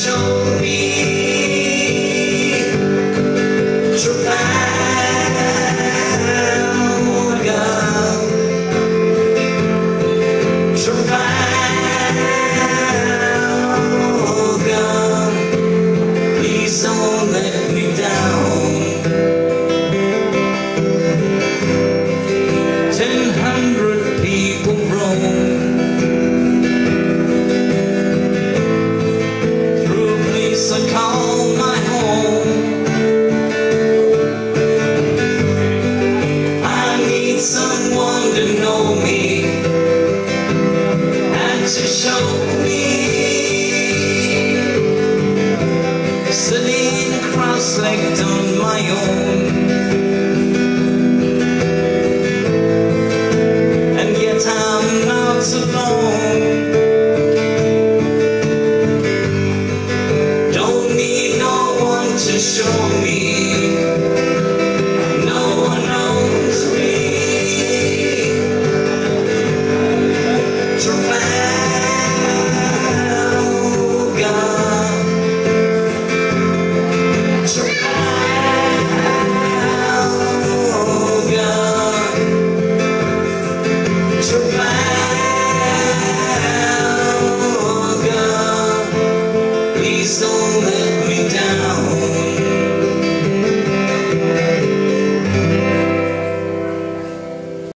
show me Trafalgar, Trafalgar, please don't let me down. 1,000 people roam through a place I call my home. I need someone to know me and to show me, sitting cross-legged on my own. I'm not alone. Don't need no one to show me. No one knows me. Trafalgar, Trafalgar, please don't let